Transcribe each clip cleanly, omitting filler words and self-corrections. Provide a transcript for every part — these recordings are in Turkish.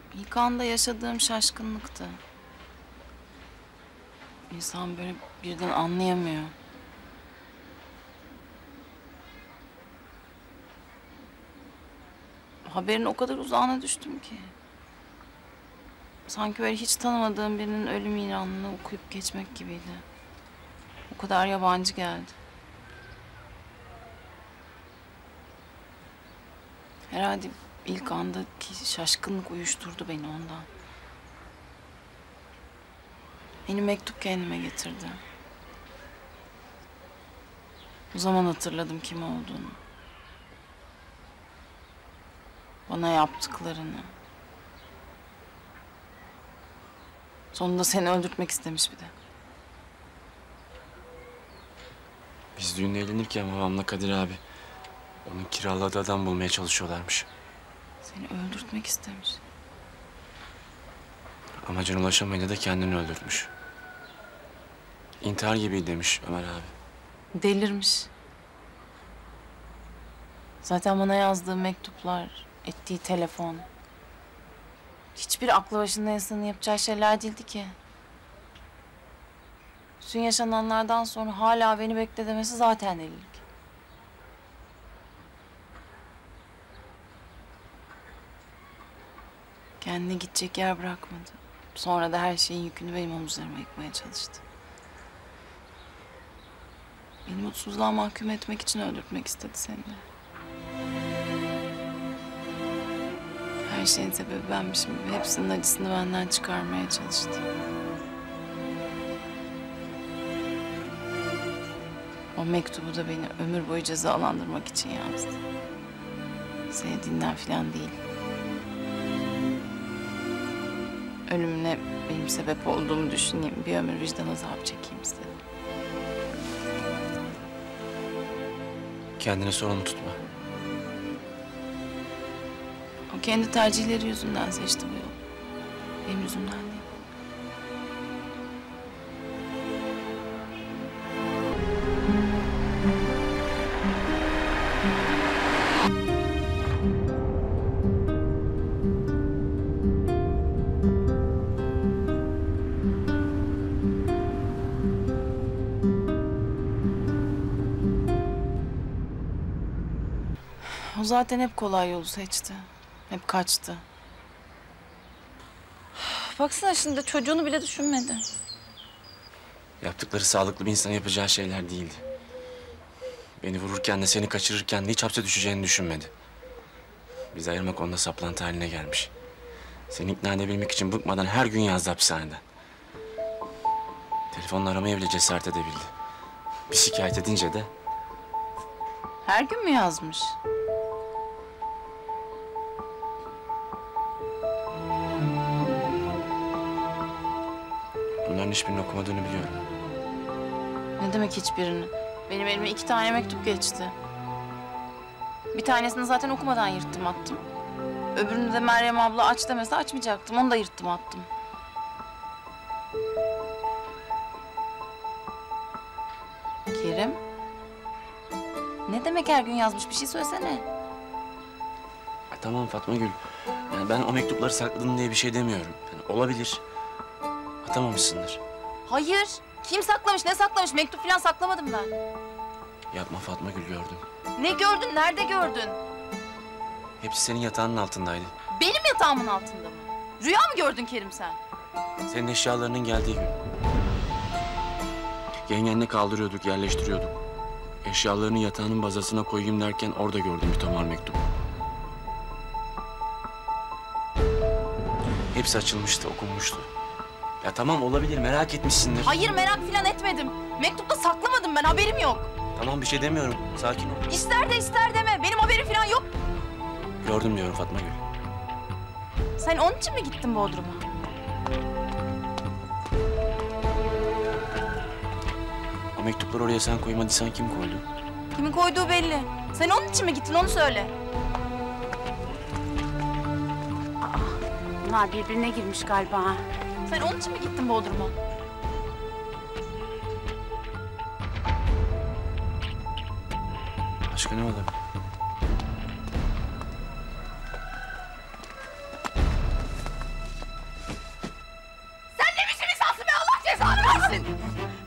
İlk anda yaşadığım şaşkınlıktı. İnsan böyle birden anlayamıyor. Haberin o kadar uzağına düştüm ki. Sanki böyle hiç tanımadığım birinin ölüm ilanını okuyup geçmek gibiydi. O kadar yabancı geldi. Herhalde ilk andaki şaşkınlık uyuşturdu beni ondan. Beni mektup kendime getirdi. O zaman hatırladım kim olduğunu. Bana yaptıklarını. Sonunda seni öldürtmek istemiş bir de. Biz düğünde eğlenirken babamla Kadir abi onun kiraladığı adam bulmaya çalışıyorlarmış. Seni öldürtmek istemiş. Amacına ulaşamayınca da kendini öldürtmüş. İntihar gibi demiş Ömer abi. Delirmiş. Zaten bana yazdığı mektuplar, ettiği telefon. Hiçbir aklı başında insanın yapacağı şeyler değildi ki. Bütün yaşananlardan sonra hala beni bekle demesi zaten delilik. Kendine gidecek yer bırakmadı. Sonra da her şeyin yükünü benim omuzlarıma yıkmaya çalıştı. Beni mutsuzluğa mahkum etmek için öldürtmek istedi seni de. Her şeyin sebebi benmişim gibi hepsinin acısını benden çıkarmaya çalıştı. O mektubu da beni ömür boyu cezalandırmak için yazdı. Sevdiğinden falan değil. Ölümüne benim sebep olduğumu düşüneyim, bir ömür vicdan azabı çekeyim istedim. Kendine sorumlu tutma. O kendi tercihleri yüzünden seçti bu yolu. Benim yüzümden değil. O zaten hep kolay yolu seçti. Hep kaçtı. Baksana şimdi çocuğunu bile düşünmedi. Yaptıkları sağlıklı bir insanın yapacağı şeyler değildi. Beni vururken de seni kaçırırken de hiç hapse düşeceğini düşünmedi. Bizi ayırmak onda saplantı haline gelmiş. Seni ikna edebilmek için bıkmadan her gün yazdı hapishaneden. Telefonla aramaya bile cesaret edebildi. Bir şikayet edince de Her gün mü yazmış? bunların hiçbirini okumadığını biliyorum. Ne demek hiçbirini? Benim elime 2 tane mektup geçti. Bir tanesini zaten okumadan yırttım attım. Öbürünü de Meryem abla aç demese açmayacaktım. Onu da yırttım attım. Kerim. Ne demek her gün yazmış? Bir şey söylesene. Ya tamam Fatma Gül. Yani ben o mektupları sakladım diye bir şey demiyorum. Yani olabilir. Atamamışsındır. Hayır. Kim saklamış? Ne saklamış? Mektup falan saklamadım ben. Yapma Fatma Gül, gördüm. Ne gördün? Nerede gördün? Hepsi senin yatağının altındaydı. Benim yatağımın altında mı? Rüya mı gördün Kerim sen? Senin eşyalarının geldiği gün. Yengenle kaldırıyorduk, yerleştiriyorduk. Eşyalarını yatağının bazasına koyayım derken orada gördüm bir tomar mektup. Hepsi açılmıştı, okunmuştu. Ya tamam olabilir, merak etmişsindir. Hayır merak falan etmedim. Mektupta saklamadım ben, haberim yok. Tamam bir şey demiyorum, sakin ol. İster de ister deme, benim haberim falan yok. Gördüm diyorum Fatma Gül. Sen onun için mi gittin Bodrum'a? O mektupları oraya sen koymadıysan kim koydu? Kimin koyduğu belli. Sen onun için mi gittin, onu söyle. Bunlar birbirine girmiş galiba ha. Sen onun için mi gittin Bodrum'a? Başka ne olabilir?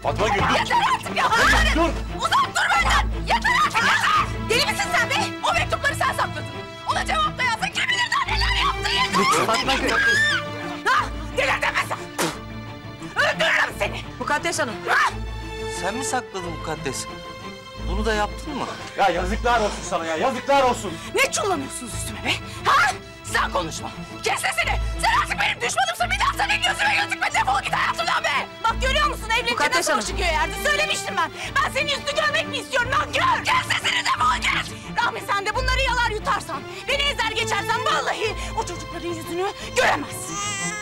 Fatma Gül dur. Yeter artık ya! Hayır, dur! Uzak dur benden! Yeter artık yeter! Deli misin sen be? O mektupları sen sakladın. Ona cevap da yazsın. Kim bilir daha neler yaptın yeter! Fatma Gül. Ha! Delirdin mi sen? Öldürürüm seni! Mukaddes Hanım. Ha! Sen mi sakladın mukaddes? Bunu da yaptın mı? Ya yazıklar olsun sana ya, yazıklar olsun. Ne çullanıyorsunuz üstüme be? Ha? Sen konuşma. Kes sesini. Sen artık benim düşmanımsın. Bir daha senin gözüme gözükme. Defol git hayatımdan be. Bak görüyor musun? Evlilikte Mukaddes nasıl Hanım. çıkıyor yerde? Söylemiştim ben. Ben senin yüzünü görmek mi istiyorum lan? Gör. Kes sesini, defol git. Rahmi sen de bunları yalar yutarsan, beni ezer geçersen vallahi o çocukların yüzünü göremezsin.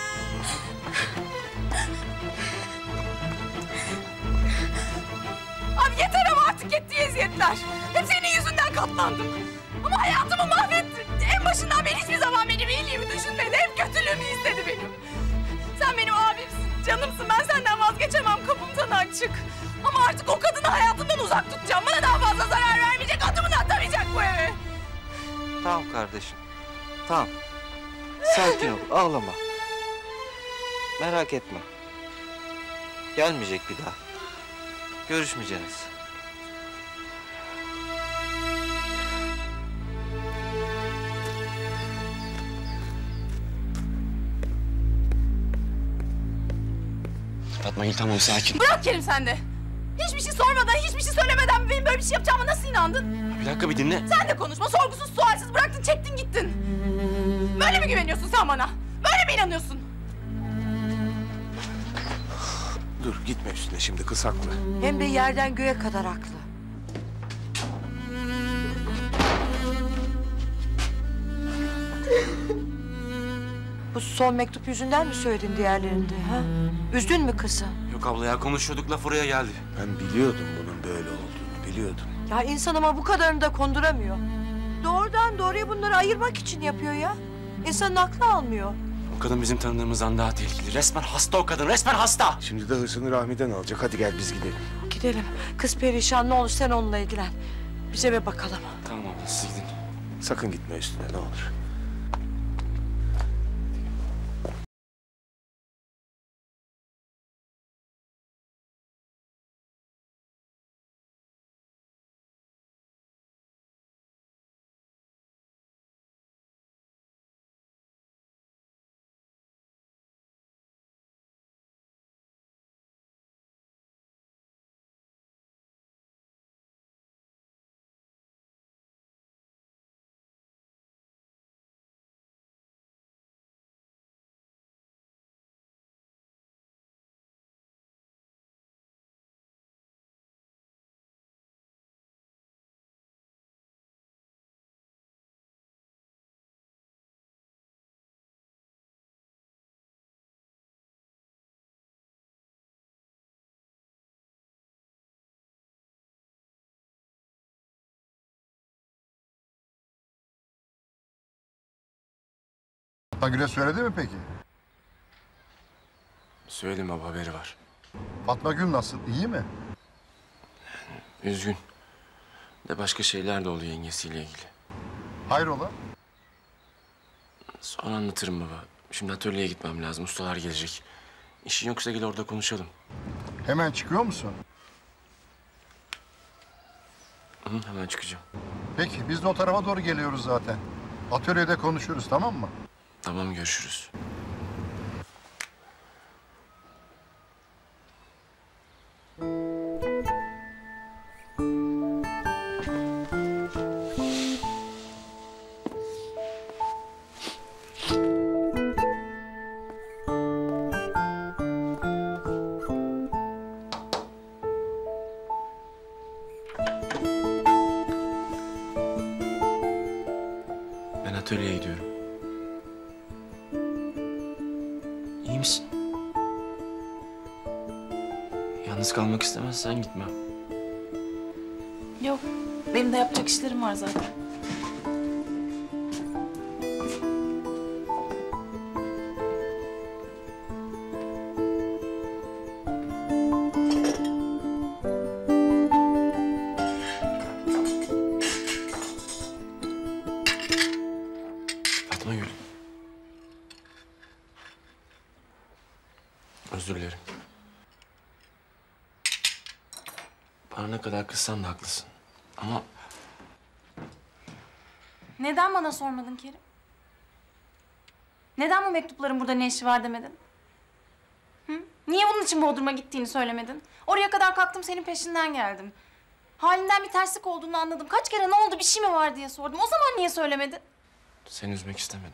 Abi yeter ama artık etti eziyetler. Hep senin yüzünden katlandım. Ama hayatımı mahvettin. En başından beri hiçbir zaman benim iyiliğimi düşünmedi. Hep kötülüğümü istedi benim. Sen benim abimsin, canımsın. Ben senden vazgeçemem. Kapım sana açık. Ama artık o kadını hayatımdan uzak tutacağım. Bana daha fazla zarar vermeyecek, adımını atamayacak bu eve. Tamam kardeşim. Tamam. Sakin ol, ağlama. Merak etme. Gelmeyecek bir daha. Görüşmeyeceğiz. Fatma Gül tamam sakin. Bırak Kerim sen de. Hiçbir şey sormadan, hiçbir şey söylemeden benim böyle bir şey yapacağıma nasıl inandın? Bir dakika bir dinle. Sen de konuşma. Sorgusuz sualsiz bıraktın, çektin gittin. Böyle mi güveniyorsun sen bana? Böyle mi inanıyorsun? Dur gitme üstüne şimdi kız haklı. Hem de yerden göğe kadar haklı. Bu son mektup yüzünden mi söyledin diğerlerinde ha? Üzdün mü kızı? Yok abla ya konuşuyorduk laf oraya geldi. Ben biliyordum bunun böyle olduğunu biliyordum. Ya insan ama bu kadarını da konduramıyor. Doğrudan doğruya bunları ayırmak için yapıyor ya. İnsanın aklı almıyor. O kadın bizim tanıdığımızdan daha tehlikeli. Resmen hasta o kadın, resmen hasta. Şimdi de hırsını Rahmi'den alacak. Hadi gel biz gidelim. Gidelim. Kız perişan, ne olur sen onunla ilgilen. Biz eve bakalım. Tamam abla siz gidin. Sakın gitme üstüne ne olur. Fatma Gül'e söyledi mi peki? Söyledim baba haberi var. Fatma Gül nasıl? İyi mi? Üzgün. De başka şeyler de oluyor yengesiyle ilgili. Hayrola? Sonra anlatırım baba. Şimdi atölyeye gitmem lazım. Ustalar gelecek. İşin yoksa gel orada konuşalım. Hemen çıkıyor musun? Hı, hemen çıkacağım. Peki biz de o tarafa doğru geliyoruz zaten. Atölyede konuşuruz tamam mı? Tamam görüşürüz. Ben atölyeye gidiyorum. İyi misin? Yalnız kalmak istemezsen gitmem. Yok. Benim de yapacak işlerim var zaten. Fatma Gül. Özür dilerim. Her ne kadar kızsan da haklısın. Ama Neden bana sormadın Kerim? Neden bu mektupların burada ne işi var demedin? Hı? Niye bunun için Bodrum'a gittiğini söylemedin? Oraya kadar kalktım, senin peşinden geldim. Halinden bir terslik olduğunu anladım. Kaç kere ne oldu, bir şey mi var diye sordum. O zaman niye söylemedin? seni üzmek istemedim.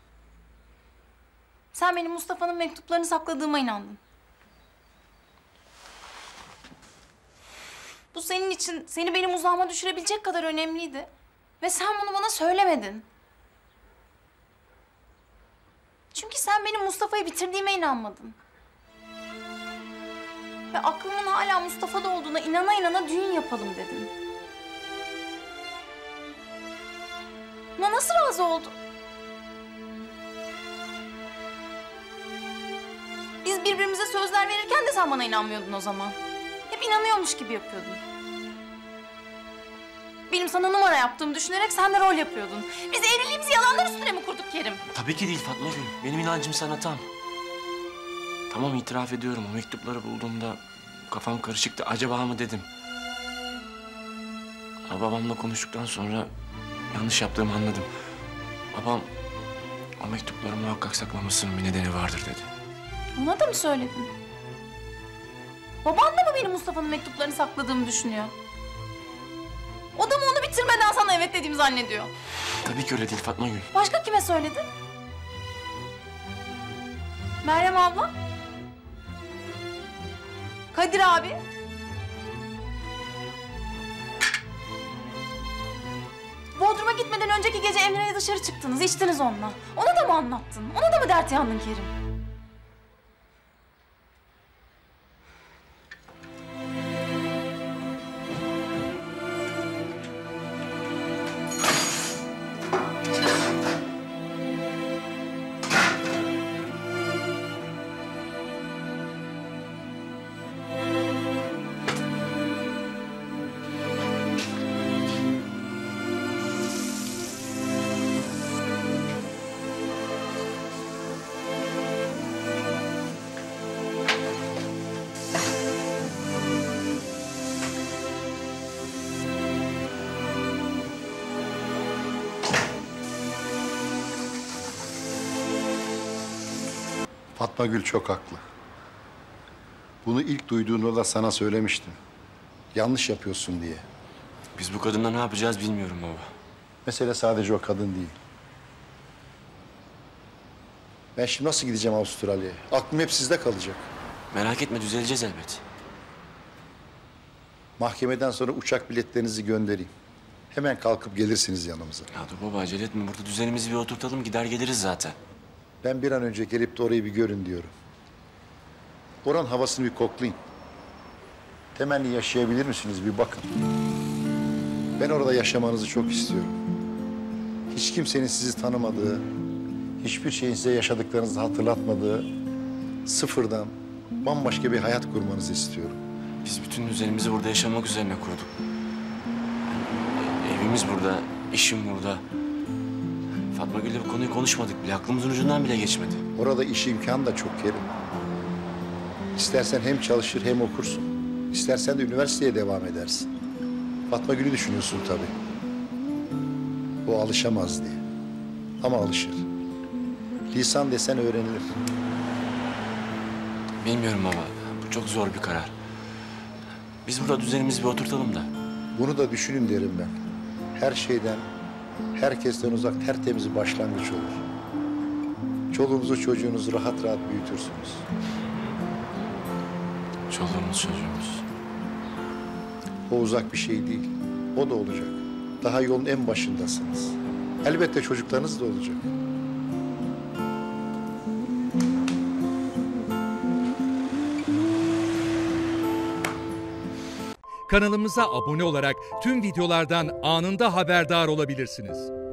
Sen benim Mustafa'nın mektuplarını sakladığıma inandın. Bu senin için, seni benim uzağıma düşürebilecek kadar önemliydi. Ve sen bunu bana söylemedin. Çünkü sen benim Mustafa'yı bitirdiğime inanmadın. Ve aklımın hala Mustafa'da olduğuna inana inana düğün yapalım dedin. Buna nasıl razı oldun? Biz birbirimize sözler verirken de sen bana inanmıyordun o zaman. Hep inanıyormuş gibi yapıyordun. Benim sana numara yaptığımı düşünerek sen de rol yapıyordun. Biz evliliğimizi yalanlar üstüne mi kurduk Kerim? Tabii ki değil Fatma Gül. Benim inancım sana tam. Tamam, itiraf ediyorum. O mektupları bulduğumda kafam karışıktı. Acaba mı dedim. Ama babamla konuştuktan sonra yanlış yaptığımı anladım. Babam o mektupları muhakkak saklamasının bir nedeni vardır dedi. Ona da mı söyledin? Baban da mı benim Mustafa'nın mektuplarını sakladığımı düşünüyor? O da mı onu bitirmeden sana evet dediğimi zannediyor? Tabii ki öyle değil Fatma Gül. Başka kime söyledin? Meryem abla? Kadir abi? Bodrum'a gitmeden önceki gece Emre'yle dışarı çıktınız, içtiniz onunla. Ona da mı anlattın? Ona da mı dert yandın Kerim? Fatma Gül çok haklı. Bunu ilk duyduğunda da sana söylemiştim. Yanlış yapıyorsun diye. Biz bu kadınla ne yapacağız bilmiyorum baba. Mesele sadece o kadın değil. Ben şimdi nasıl gideceğim Avustralya'ya? Aklım hep sizde kalacak. Merak etme, düzeleceğiz elbet. Mahkemeden sonra uçak biletlerinizi göndereyim. Hemen kalkıp gelirsiniz yanımıza. Ya dur baba, acele etme. Burada düzenimizi bir oturtalım, gider geliriz zaten. Ben bir an önce gelip de orayı bir görün diyorum. Oranın havasını bir koklayın. Temelli yaşayabilir misiniz bir bakın. Ben orada yaşamanızı çok istiyorum. Hiç kimsenin sizi tanımadığı, hiçbir şeyin size yaşadıklarınızı hatırlatmadığı, sıfırdan bambaşka bir hayat kurmanızı istiyorum. Biz bütün düzenimizi burada yaşamak üzerine kurduk. Evimiz burada, işim burada. Fatma Gül'le bu konuyu konuşmadık bile. Aklımızın ucundan bile geçmedi. Orada iş imkanı da çok Kerim. İstersen hem çalışır hem okursun. İstersen de üniversiteye devam edersin. Fatma Gül'ü düşünüyorsun tabii. O alışamaz diye. Ama alışır. Lisan desen öğrenilir. Bilmiyorum baba. Bu çok zor bir karar. Biz burada düzenimizi bir oturtalım da. Bunu da düşünün derim ben. Her şeyden, herkesten uzak tertemiz bir başlangıç olur. Çoluğunuzu çocuğunuzu rahat rahat büyütürsünüz. Çoluğumuz çocuğumuz. O uzak bir şey değil. O da olacak. Daha yolun en başındasınız. Elbette çocuklarınız da olacak. Kanalımıza abone olarak tüm videolardan anında haberdar olabilirsiniz.